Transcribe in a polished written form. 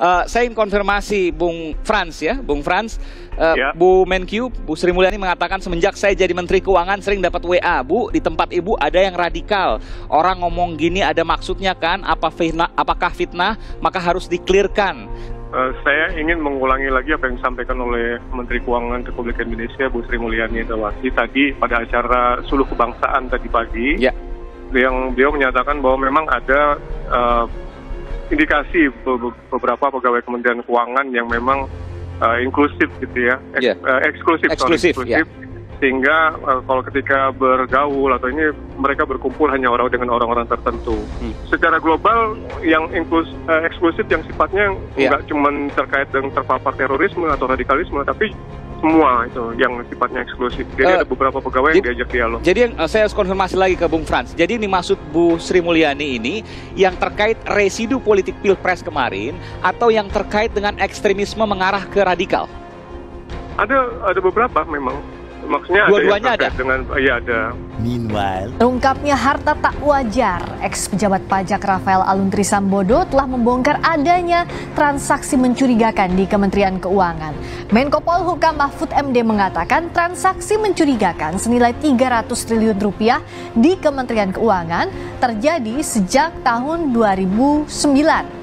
Saya ingin konfirmasi Bung Frans ya, Bung Frans. Ya. Bu Menkyu, Bu Sri Mulyani mengatakan semenjak saya jadi Menteri Keuangan sering dapat WA, Bu, di tempat Ibu ada yang radikal. Orang ngomong gini ada maksudnya kan? Apakah fitnah? Maka harus diklirkan. Saya ingin mengulangi lagi apa yang disampaikan oleh Menteri Keuangan Republik Indonesia, Bu Sri Mulyani Indrawati tadi pada acara Suluh Kebangsaan tadi pagi. Ya. Beliau menyatakan bahwa memang ada indikasi beberapa pegawai Kementerian Keuangan yang memang inklusif gitu ya, eksklusif. Ya. Sehingga kalau ketika bergaul atau ini mereka berkumpul hanya dengan orang-orang tertentu. Secara global yang eksklusif yang sifatnya nggak cuma terkait dengan terpapar terorisme atau radikalisme, tapi semua itu yang sifatnya eksklusif. Jadi ada beberapa pegawai yang diajak dialog. Jadi saya harus konfirmasi lagi ke Bung Frans. Jadi ini maksud Bu Sri Mulyani ini yang terkait residu politik Pilpres kemarin atau yang terkait dengan ekstremisme mengarah ke radikal? Ada beberapa memang. Maksudnya dua-duanya ada? Ada. Meanwhile, terungkapnya harta tak wajar, ex-pejabat pajak Rafael Aluntri Sambodo telah membongkar adanya transaksi mencurigakan di Kementerian Keuangan. Menko Polhukam Mahfud MD mengatakan transaksi mencurigakan senilai 300 triliun rupiah di Kementerian Keuangan terjadi sejak tahun 2009.